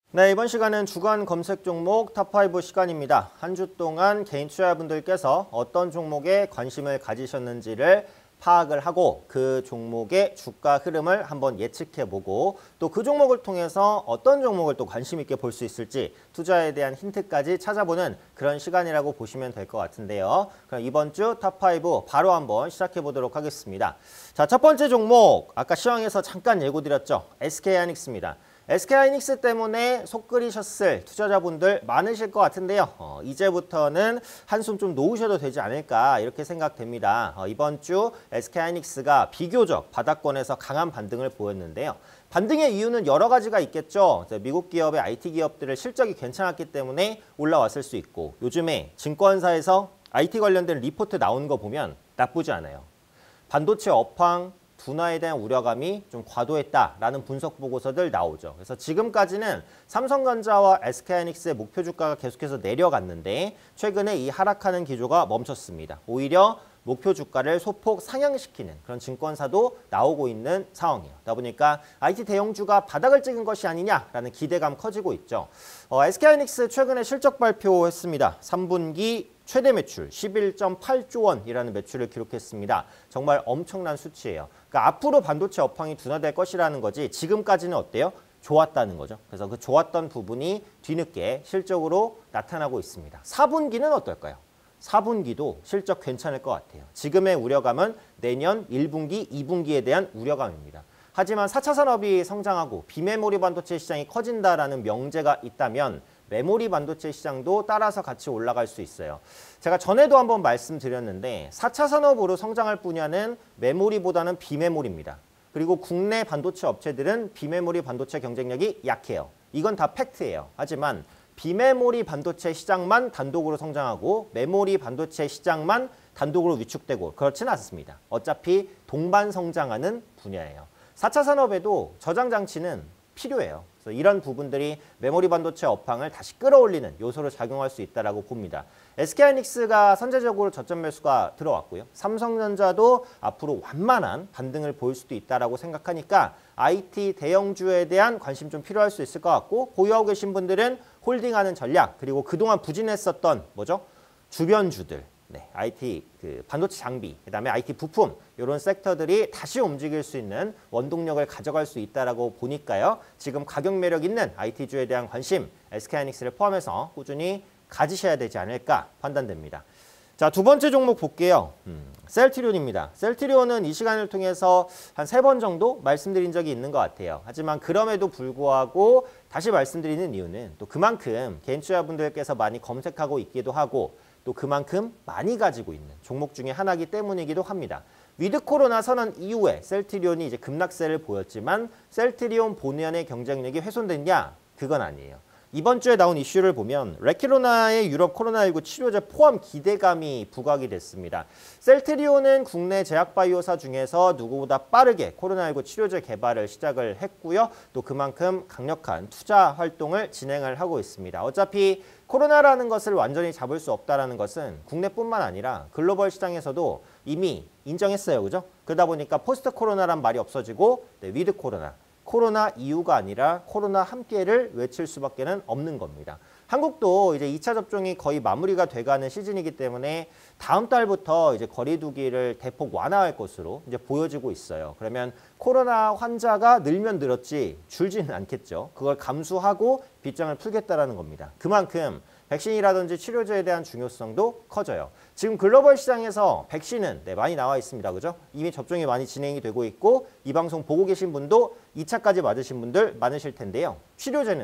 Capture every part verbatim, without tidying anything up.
네, 이번 시간은 주간 검색 종목 탑파이브 시간입니다. 한 주 동안 개인 투자자분들께서 어떤 종목에 관심을 가지셨는지를 파악을 하고 그 종목의 주가 흐름을 한번 예측해보고 또 그 종목을 통해서 어떤 종목을 또 관심 있게 볼 수 있을지 투자에 대한 힌트까지 찾아보는 그런 시간이라고 보시면 될 것 같은데요. 그럼 이번 주 탑파이브 바로 한번 시작해보도록 하겠습니다. 자, 첫 번째 종목 아까 시황에서 잠깐 예고드렸죠. 에스케이하이닉스입니다. 에스케이하이닉스 때문에 속 끓이셨을 투자자분들 많으실 것 같은데요. 어, 이제부터는 한숨 좀 놓으셔도 되지 않을까 이렇게 생각됩니다. 어, 이번 주 에스케이하이닉스가 비교적 바닥권에서 강한 반등을 보였는데요. 반등의 이유는 여러 가지가 있겠죠. 미국 기업의 아이티 기업들의 실적이 괜찮았기 때문에 올라왔을 수 있고 요즘에 증권사에서 아이티 관련된 리포트 나온 거 보면 나쁘지 않아요. 반도체 업황, 둔화에 대한 우려감이 좀 과도했다라는 분석 보고서들 나오죠. 그래서 지금까지는 삼성전자와 에스케이하이닉스의 목표 주가가 계속해서 내려갔는데 최근에 이 하락하는 기조가 멈췄습니다. 오히려 목표 주가를 소폭 상향시키는 그런 증권사도 나오고 있는 상황이에요. 그러다 보니까 아이티 대형주가 바닥을 찍은 것이 아니냐라는 기대감 커지고 있죠. 어, 에스케이하이닉스 최근에 실적 발표했습니다. 삼 분기 최대 매출 십일 점 팔 조 원이라는 매출을 기록했습니다. 정말 엄청난 수치예요. 그러니까 앞으로 반도체 업황이 둔화될 것이라는 거지 지금까지는 어때요? 좋았다는 거죠. 그래서 그 좋았던 부분이 뒤늦게 실적으로 나타나고 있습니다. 사 분기는 어떨까요? 사 분기도 실적 괜찮을 것 같아요. 지금의 우려감은 내년 일 분기, 이 분기에 대한 우려감입니다. 하지만 사 차 산업이 성장하고 비메모리 반도체 시장이 커진다라는 명제가 있다면 메모리 반도체 시장도 따라서 같이 올라갈 수 있어요. 제가 전에도 한번 말씀드렸는데 사 차 산업으로 성장할 분야는 메모리보다는 비메모리입니다. 그리고 국내 반도체 업체들은 비메모리 반도체 경쟁력이 약해요. 이건 다 팩트예요. 하지만 비메모리 반도체 시장만 단독으로 성장하고 메모리 반도체 시장만 단독으로 위축되고 그렇지는 않습니다. 어차피 동반 성장하는 분야예요. 사 차 산업에도 저장 장치는 필요해요. 그래서 이런 부분들이 메모리 반도체 업황을 다시 끌어올리는 요소로 작용할 수 있다고 봅니다. 에스케이하이닉스가 선제적으로 저점 매수가 들어왔고요. 삼성전자도 앞으로 완만한 반등을 보일 수도 있다고 생각하니까 아이티 대형주에 대한 관심 좀 필요할 수 있을 것 같고 보유하고 계신 분들은 홀딩하는 전략 그리고 그동안 부진했었던 뭐죠? 주변주들. 네, 아이티 그 반도체 장비, 그다음에 아이티 부품 이런 섹터들이 다시 움직일 수 있는 원동력을 가져갈 수 있다라고 보니까요. 지금 가격 매력 있는 아이티주에 대한 관심, 에스케이하이닉스를 포함해서 꾸준히 가지셔야 되지 않을까 판단됩니다. 자, 두 번째 종목 볼게요. 음, 셀트리온입니다. 셀트리온은 이 시간을 통해서 한 세 번 정도 말씀드린 적이 있는 것 같아요. 하지만 그럼에도 불구하고 다시 말씀드리는 이유는 또 그만큼 개인 투자분들께서 많이 검색하고 있기도 하고 또 그만큼 많이 가지고 있는 종목 중에 하나이기 때문이기도 합니다. 위드 코로나 선언 이후에 셀트리온이 이제 급락세를 보였지만 셀트리온 본연의 경쟁력이 훼손됐냐? 그건 아니에요. 이번 주에 나온 이슈를 보면 레키로나의 유럽 코로나십구 치료제 포함 기대감이 부각이 됐습니다. 셀트리온은 국내 제약바이오사 중에서 누구보다 빠르게 코로나십구 치료제 개발을 시작을 했고요. 또 그만큼 강력한 투자 활동을 진행을 하고 있습니다. 어차피 코로나라는 것을 완전히 잡을 수 없다는 것은 국내뿐만 아니라 글로벌 시장에서도 이미 인정했어요. 그죠? 그러다 보니까 포스트 코로나란 말이 없어지고 네, 위드 코로나. 코로나 이후가 아니라 코로나 함께를 외칠 수밖에 없는 겁니다. 한국도 이제 이 차 접종이 거의 마무리가 돼가는 시즌이기 때문에 다음 달부터 이제 거리두기를 대폭 완화할 것으로 이제 보여지고 있어요. 그러면 코로나 환자가 늘면 늘었지 줄지는 않겠죠. 그걸 감수하고 빗장을 풀겠다라는 겁니다. 그만큼 백신이라든지 치료제에 대한 중요성도 커져요. 지금 글로벌 시장에서 백신은 네, 많이 나와 있습니다. 그죠? 이미 접종이 많이 진행이 되고 있고 이 방송 보고 계신 분도 이 차까지 맞으신 분들 많으실 텐데요. 치료제는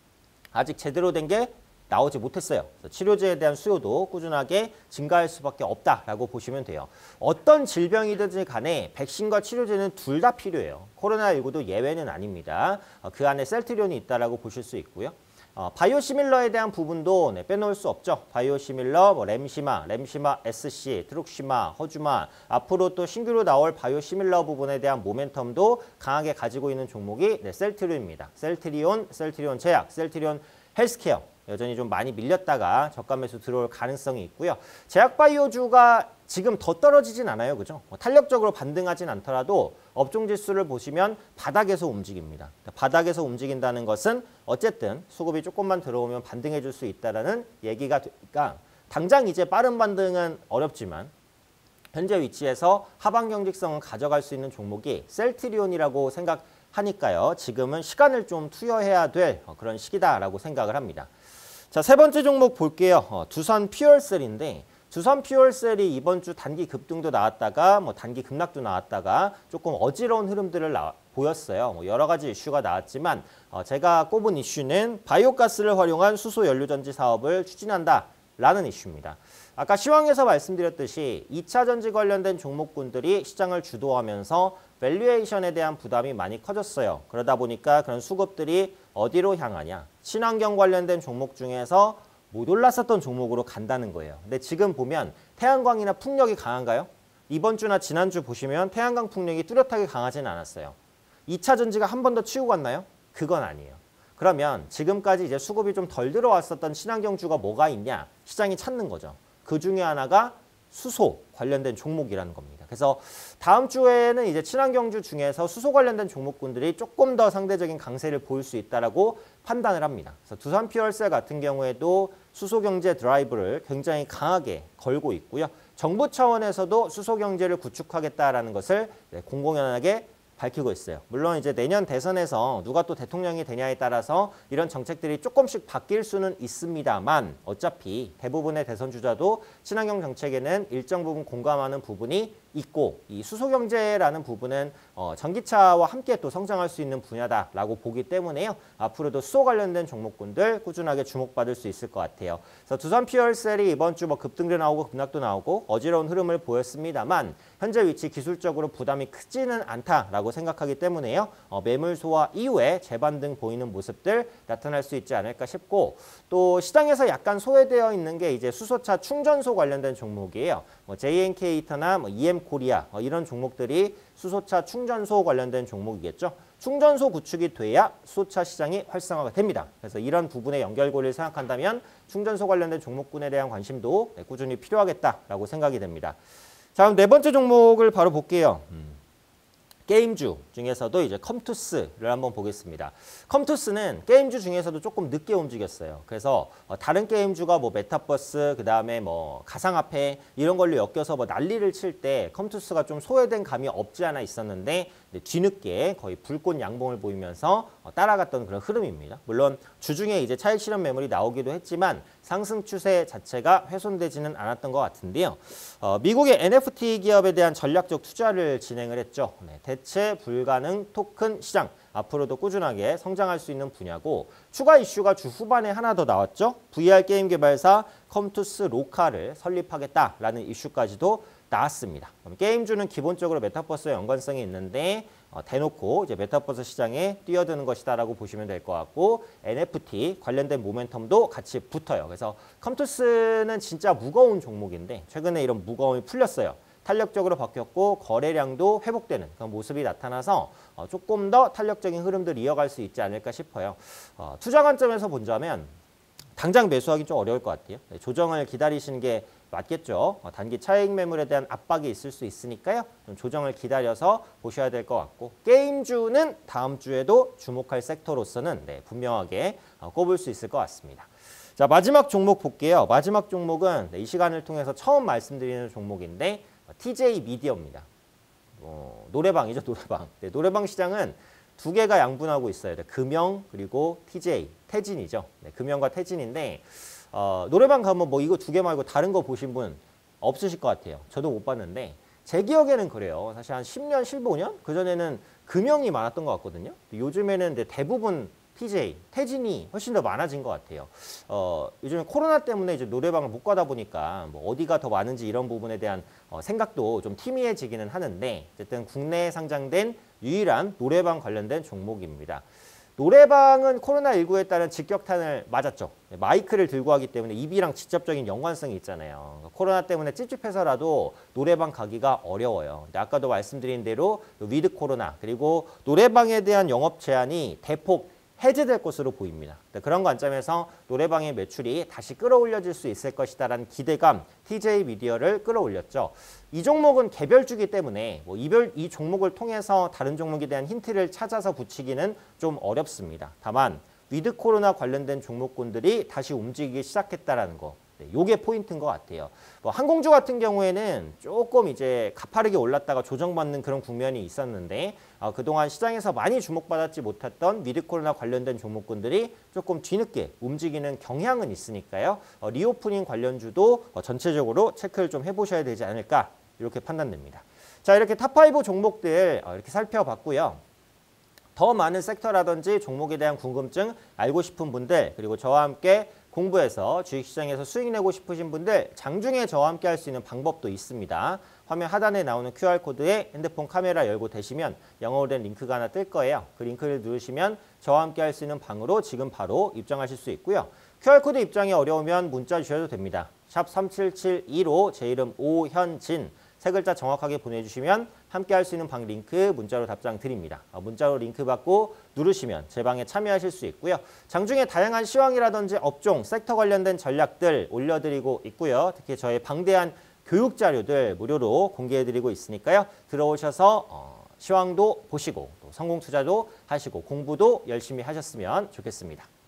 아직 제대로 된 게 나오지 못했어요. 치료제에 대한 수요도 꾸준하게 증가할 수밖에 없다라고 보시면 돼요. 어떤 질병이든지 간에 백신과 치료제는 둘 다 필요해요. 코로나십구도 예외는 아닙니다. 그 안에 셀트리온이 있다라고 보실 수 있고요. 어, 바이오시밀러에 대한 부분도 네, 빼놓을 수 없죠. 바이오시밀러, 뭐 램시마, 램시마 에스씨, 트룩시마, 허주마 앞으로 또 신규로 나올 바이오시밀러 부분에 대한 모멘텀도 강하게 가지고 있는 종목이 네, 셀트리온입니다. 셀트리온, 셀트리온 제약, 셀트리온 헬스케어 여전히 좀 많이 밀렸다가 저가 매수 들어올 가능성이 있고요. 제약바이오주가 지금 더 떨어지진 않아요. 그죠? 뭐 탄력적으로 반등하진 않더라도 업종 지수를 보시면 바닥에서 움직입니다. 바닥에서 움직인다는 것은 어쨌든 수급이 조금만 들어오면 반등해 줄 수 있다는 얘기가 되니까 당장 이제 빠른 반등은 어렵지만 현재 위치에서 하방 경직성을 가져갈 수 있는 종목이 셀트리온이라고 생각하니까요. 지금은 시간을 좀 투여해야 될 그런 시기다라고 생각을 합니다. 자, 세 번째 종목 볼게요. 어, 두산 퓨얼셀인데 두산 퓨얼셀이 이번 주 단기 급등도 나왔다가 뭐 단기 급락도 나왔다가 조금 어지러운 흐름들을 나, 보였어요. 뭐 여러 가지 이슈가 나왔지만 어, 제가 꼽은 이슈는 바이오가스를 활용한 수소 연료전지 사업을 추진한다라는 이슈입니다. 아까 시황에서 말씀드렸듯이 이 차 전지 관련된 종목군들이 시장을 주도하면서 밸류에이션에 대한 부담이 많이 커졌어요. 그러다 보니까 그런 수급들이 어디로 향하냐. 친환경 관련된 종목 중에서 못 올랐었던 종목으로 간다는 거예요. 근데 지금 보면 태양광이나 풍력이 강한가요? 이번 주나 지난주 보시면 태양광 풍력이 뚜렷하게 강하지는 않았어요. 이 차 전지가 한 번 더 치고 갔나요? 그건 아니에요. 그러면 지금까지 이제 수급이 좀 덜 들어왔었던 친환경주가 뭐가 있냐? 시장이 찾는 거죠. 그 중에 하나가 수소 관련된 종목이라는 겁니다. 그래서 다음 주에는 이제 친환경주 중에서 수소 관련된 종목군들이 조금 더 상대적인 강세를 보일 수 있다라고 판단을 합니다. 그래서 두산 퓨얼셀 같은 경우에도 수소 경제 드라이브를 굉장히 강하게 걸고 있고요. 정부 차원에서도 수소 경제를 구축하겠다라는 것을 공공연하게 밝히고 있어요. 물론 이제 내년 대선에서 누가 또 대통령이 되냐에 따라서 이런 정책들이 조금씩 바뀔 수는 있습니다만 어차피 대부분의 대선 주자도 친환경 정책에는 일정 부분 공감하는 부분이 있고 이 수소경제라는 부분은 어, 전기차와 함께 또 성장할 수 있는 분야다라고 보기 때문에요. 앞으로도 수소 관련된 종목군들 꾸준하게 주목받을 수 있을 것 같아요. 그래서 두산 퓨얼셀이 이번 주 뭐 급등도 나오고 급락도 나오고 어지러운 흐름을 보였습니다만 현재 위치 기술적으로 부담이 크지는 않다라고 생각하기 때문에요. 어, 매물 소화 이후에 재반등 보이는 모습들 나타날 수 있지 않을까 싶고 또 시장에서 약간 소외되어 있는 게 이제 수소차 충전소 관련된 종목이에요. 뭐 제이엔케이 히터나 뭐 이엠코리아 어, 이런 종목들이 수소차 충전소 관련된 종목이겠죠. 충전소 구축이 돼야 수소차 시장이 활성화가 됩니다. 그래서 이런 부분의 연결고리를 생각한다면 충전소 관련된 종목군에 대한 관심도 네, 꾸준히 필요하겠다라고 생각이 됩니다. 자, 그럼 네 번째 종목을 바로 볼게요. 음. 게임주 중에서도 이제 컴투스를 한번 보겠습니다. 컴투스는 게임주 중에서도 조금 늦게 움직였어요. 그래서 어, 다른 게임주가 뭐 메타버스, 그 다음에 뭐 가상화폐 이런 걸로 엮여서 뭐 난리를 칠 때 컴투스가 좀 소외된 감이 없지 않아 있었는데 뒤늦게 거의 불꽃 양봉을 보이면서 어, 따라갔던 그런 흐름입니다. 물론 주중에 이제 차익 실현 매물이 나오기도 했지만 상승 추세 자체가 훼손되지는 않았던 것 같은데요. 어, 미국의 엔에프티 기업에 대한 전략적 투자를 진행을 했죠. 네, 대체 불가능 토큰 시장. 앞으로도 꾸준하게 성장할 수 있는 분야고 추가 이슈가 주 후반에 하나 더 나왔죠. 브이알 게임 개발사 컴투스 로카를 설립하겠다라는 이슈까지도 나왔습니다. 그럼 게임주는 기본적으로 메타버스와 연관성이 있는데 어, 대놓고 이제 메타버스 시장에 뛰어드는 것이다라고 보시면 될 것 같고 엔에프티 관련된 모멘텀도 같이 붙어요. 그래서 컴투스는 진짜 무거운 종목인데 최근에 이런 무거움이 풀렸어요. 탄력적으로 바뀌었고 거래량도 회복되는 그런 모습이 나타나서 어, 조금 더 탄력적인 흐름들을 이어갈 수 있지 않을까 싶어요. 어, 투자 관점에서 본다면 당장 매수하기 좀 어려울 것 같아요. 네, 조정을 기다리시는 게 맞겠죠. 어, 단기 차익 매물에 대한 압박이 있을 수 있으니까요. 좀 조정을 기다려서 보셔야 될 것 같고 게임주는 다음 주에도 주목할 섹터로서는 네, 분명하게 어, 꼽을 수 있을 것 같습니다. 자, 마지막 종목 볼게요. 마지막 종목은 네, 이 시간을 통해서 처음 말씀드리는 종목인데 티제이 미디어입니다. 어, 노래방이죠, 노래방. 네, 노래방 시장은 두 개가 양분하고 있어요. 네, 금영 그리고 티제이, 태진이죠. 네, 금영과 태진인데 어, 노래방 가면 뭐 이거 두 개 말고 다른 거 보신 분 없으실 것 같아요. 저도 못 봤는데 제 기억에는 그래요. 사실 한 십 년, 십오 년? 그전에는 금영이 많았던 것 같거든요. 요즘에는 대부분 티제이, 태진이 훨씬 더 많아진 것 같아요. 어, 요즘에 코로나 때문에 이제 노래방을 못 가다 보니까 뭐 어디가 더 많은지 이런 부분에 대한 어, 생각도 좀 희미해지기는 하는데 어쨌든 국내에 상장된 유일한 노래방 관련된 종목입니다. 노래방은 코로나십구에 따른 직격탄을 맞았죠. 마이크를 들고 하기 때문에 입이랑 직접적인 연관성이 있잖아요. 코로나 때문에 찝찝해서라도 노래방 가기가 어려워요. 근데 아까도 말씀드린 대로 위드 코로나 그리고 노래방에 대한 영업 제한이 대폭 해제될 것으로 보입니다. 그런 관점에서 노래방의 매출이 다시 끌어올려질 수 있을 것이다라는 기대감, 티제이미디어를 끌어올렸죠. 이 종목은 개별주기 때문에 뭐 이별, 이 종목을 통해서 다른 종목에 대한 힌트를 찾아서 붙이기는 좀 어렵습니다. 다만 위드 코로나 관련된 종목군들이 다시 움직이기 시작했다라는 거. 네, 요게 포인트인 것 같아요. 뭐 항공주 같은 경우에는 조금 이제 가파르게 올랐다가 조정받는 그런 국면이 있었는데 어, 그동안 시장에서 많이 주목받았지 못했던 위드 코로나 관련된 종목군들이 조금 뒤늦게 움직이는 경향은 있으니까요. 어, 리오프닝 관련주도 어, 전체적으로 체크를 좀 해보셔야 되지 않을까 이렇게 판단됩니다. 자, 이렇게 탑파이브 종목들 어, 이렇게 살펴봤고요. 더 많은 섹터라든지 종목에 대한 궁금증 알고 싶은 분들 그리고 저와 함께 공부해서 주식시장에서 수익 내고 싶으신 분들 장중에 저와 함께 할 수 있는 방법도 있습니다. 화면 하단에 나오는 큐알코드에 핸드폰 카메라 열고 대시면 영어로 된 링크가 하나 뜰 거예요. 그 링크를 누르시면 저와 함께 할 수 있는 방으로 지금 바로 입장하실 수 있고요. 큐알코드 입장이 어려우면 문자 주셔도 됩니다. 샵 삼칠칠이로 제 이름 오현진 세 글자 정확하게 보내주시면 함께 할 수 있는 방 링크 문자로 답장 드립니다. 문자로 링크 받고 누르시면 제 방에 참여하실 수 있고요. 장중에 다양한 시황이라든지 업종, 섹터 관련된 전략들 올려드리고 있고요. 특히 저의 방대한 교육 자료들 무료로 공개해드리고 있으니까요. 들어오셔서 어, 시황도 보시고 또 성공 투자도 하시고 공부도 열심히 하셨으면 좋겠습니다.